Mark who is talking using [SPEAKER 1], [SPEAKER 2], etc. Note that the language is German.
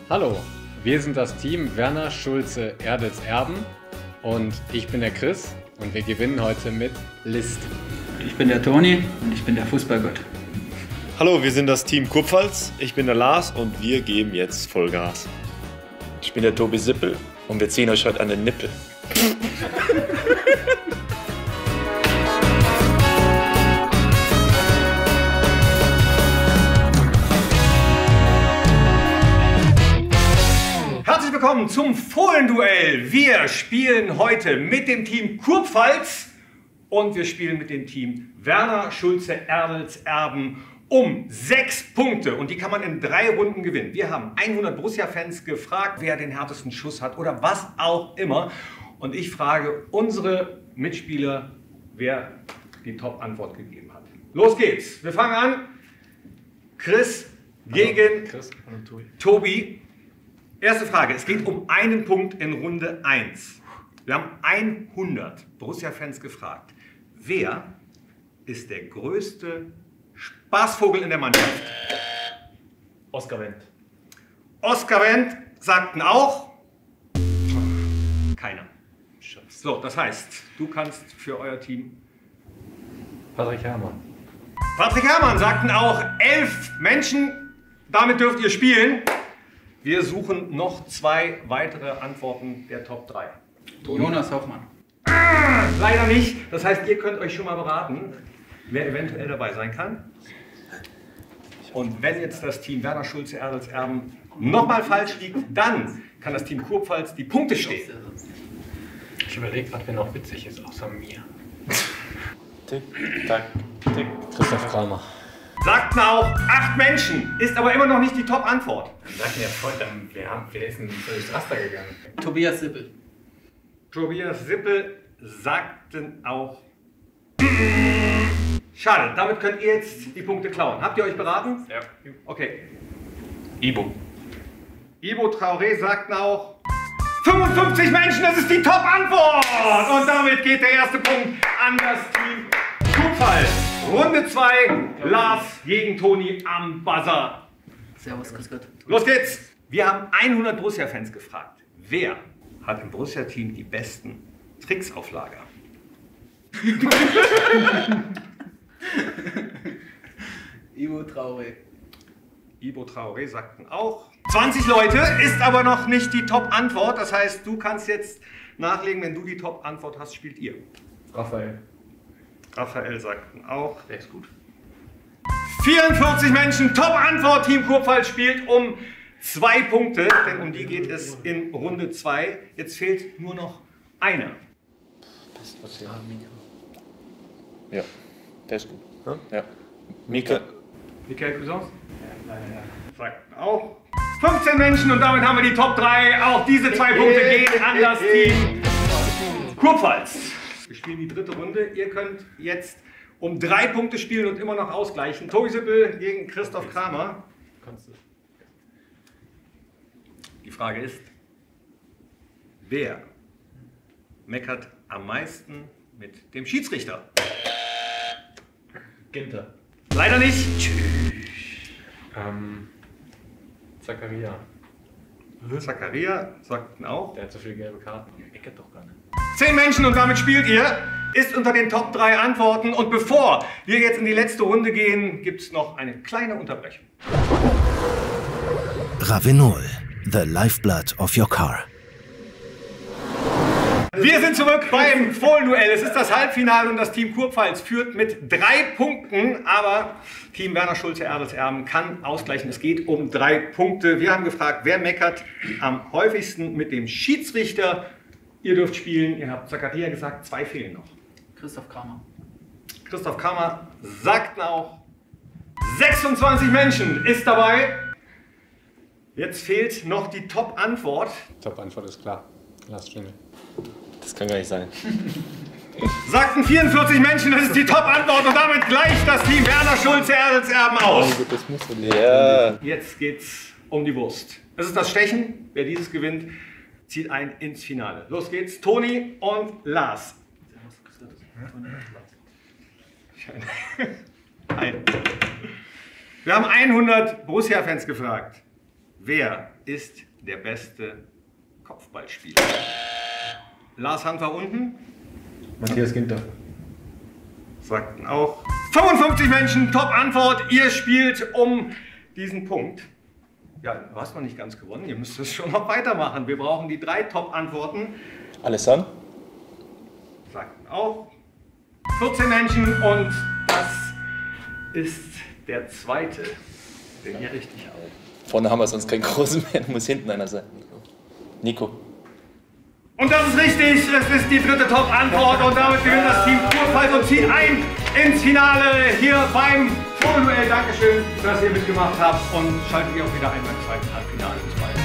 [SPEAKER 1] Hallo, wir sind das Team Werner Schulze Erdels Erben und ich bin der Chris und wir gewinnen heute mit List.
[SPEAKER 2] Ich bin der Toni und ich bin der Fußballgott.
[SPEAKER 3] Hallo, wir sind das Team Kurpfalz, ich bin der Lars und wir geben jetzt Vollgas.
[SPEAKER 4] Ich bin der Tobi Sippel und wir ziehen euch heute an den Nippel.
[SPEAKER 5] Herzlich willkommen zum Fohlenduell. Wir spielen heute mit dem Team Kurpfalz und wir spielen mit dem Team Werner Schulze Erdels Erben um 6 Punkte. Und die kann man in 3 Runden gewinnen. Wir haben 100 Borussia-Fans gefragt, wer den härtesten Schuss hat oder was auch immer. Und ich frage unsere Mitspieler, wer die Top-Antwort gegeben hat. Los geht's. Wir fangen an. Chris gegen Tobi. Erste Frage, es geht um einen Punkt in Runde 1. Wir haben 100 Borussia-Fans gefragt. Wer ist der größte Spaßvogel in der Mannschaft?
[SPEAKER 4] Oskar Wendt.
[SPEAKER 5] Oskar Wendt sagten auch. Keiner. So, das heißt, du kannst für euer Team.
[SPEAKER 1] Patrick Herrmann.
[SPEAKER 5] Patrick Herrmann sagten auch 11 Menschen. Damit dürft ihr spielen. Wir suchen noch 2 weitere Antworten der Top 3.
[SPEAKER 2] Jonas Hoffmann.
[SPEAKER 5] Leider nicht. Das heißt, ihr könnt euch schon mal beraten, wer eventuell dabei sein kann. Und wenn jetzt das Team Werner Schulze Erdels Erben nochmal falsch liegt, dann kann das Team Kurpfalz die Punkte stehen.
[SPEAKER 1] Ich überlege gerade, wer noch witzig ist, außer mir.
[SPEAKER 4] Tick, tack, tick.
[SPEAKER 1] Christoph Kramer.
[SPEAKER 5] Sagten auch 8 Menschen, ist aber immer noch nicht die Top-Antwort.
[SPEAKER 1] Sag mir voll, dann wer ist denn durchs Raster gegangen?
[SPEAKER 2] Tobias Sippel.
[SPEAKER 5] Tobias Sippel sagten auch. Schade, damit könnt ihr jetzt die Punkte klauen. Habt ihr euch beraten?
[SPEAKER 1] Ja.
[SPEAKER 5] Okay.
[SPEAKER 4] Ibo.
[SPEAKER 5] Ibo Traoré sagten auch 55 Menschen, das ist die Top-Antwort! Und damit geht der erste Punkt an das Team Kurpfalz. Runde 2, Lars gegen Toni am Buzzer.
[SPEAKER 2] Servus, grüß Gott.
[SPEAKER 5] Los geht's! Wir haben 100 Borussia-Fans gefragt. Wer hat im Borussia-Team die besten Tricks auf Lager?
[SPEAKER 2] Ivo Traoré.
[SPEAKER 5] Ibo Traoré sagten auch 20 Leute, ist aber noch nicht die Top-Antwort. Das heißt, du kannst jetzt nachlegen, wenn du die Top-Antwort hast, spielt ihr.
[SPEAKER 1] Raphael.
[SPEAKER 5] Raphael sagten auch.
[SPEAKER 1] Der ist gut.
[SPEAKER 5] 44 Menschen, Top-Antwort. Team Kurpfalz spielt um 2 Punkte, denn um die geht es in Runde 2. Jetzt fehlt nur noch einer.
[SPEAKER 4] Ja, der ist gut. Ja. Mika.
[SPEAKER 5] Michael Cousins? Sagten auch. 15 Menschen und damit haben wir die Top 3. Auch diese 2 Punkte gehen an das Team Kurpfalz. Wir spielen die 3. Runde. Ihr könnt jetzt um 3 Punkte spielen und immer noch ausgleichen. Tobi Sippel gegen Christoph Kramer. Die Frage ist, wer meckert am meisten mit dem Schiedsrichter?
[SPEAKER 1] Ginter.
[SPEAKER 5] Leider nicht.
[SPEAKER 1] Zakaria.
[SPEAKER 5] Zakaria sagten auch.
[SPEAKER 1] Der hat so viele gelbe Karten. Meckert doch gar nicht.
[SPEAKER 5] 10 Menschen und damit spielt ihr. Ist unter den Top 3 Antworten. Und bevor wir jetzt in die letzte Runde gehen, gibt es noch eine kleine Unterbrechung.
[SPEAKER 6] Ravenol, the lifeblood of your car.
[SPEAKER 5] Wir sind zurück beim Fohlenduell. Es ist das Halbfinale und das Team Kurpfalz führt mit 3 Punkten. Aber Team Werner Schulze Erdels Erben kann ausgleichen. Es geht um 3 Punkte. Wir haben gefragt, wer meckert am häufigsten mit dem Schiedsrichter? Ihr dürft spielen. Ihr habt Zakaria gesagt, 2 fehlen noch.
[SPEAKER 2] Christoph Kramer.
[SPEAKER 5] Christoph Kramer sagten auch 26 Menschen ist dabei. Jetzt fehlt noch die Top-Antwort.
[SPEAKER 1] Top-Antwort ist klar. Lars Stringel.
[SPEAKER 4] Das kann gar nicht sein.
[SPEAKER 5] Sagten 44 Menschen, das ist die Top-Antwort und damit gleicht das Team Werner Schulze Erdels Erben aus.
[SPEAKER 4] Das muss man ja.
[SPEAKER 5] Jetzt geht's um die Wurst. Es ist das Stechen. Wer dieses gewinnt, zieht ein ins Finale. Los geht's. Toni und Lars. Wir haben 100 Borussia-Fans gefragt. Wer ist der beste Kopfballspieler? Lars Hand war unten.
[SPEAKER 1] Matthias Ginter.
[SPEAKER 5] Sagten auch 55 Menschen, Top-Antwort. Ihr spielt um diesen Punkt. Ja, du hast noch nicht ganz gewonnen. Ihr müsst es schon noch weitermachen. Wir brauchen die 3 Top-Antworten.
[SPEAKER 4] Alessandro?
[SPEAKER 5] Sagten auch 14 Menschen und das ist der zweite, den ihr richtig habt.
[SPEAKER 4] Vorne haben wir sonst keinen großen mehr, muss hinten einer sein. Nico.
[SPEAKER 5] Und das ist richtig, es ist die 3. Top-Antwort und damit gewinnt das Team Kurpfalz und zieht ein ins Finale hier beim Fohlenduell. Dankeschön, dass ihr mitgemacht habt und schaltet ihr auch wieder ein beim zweiten Halbfinale. Bis bald.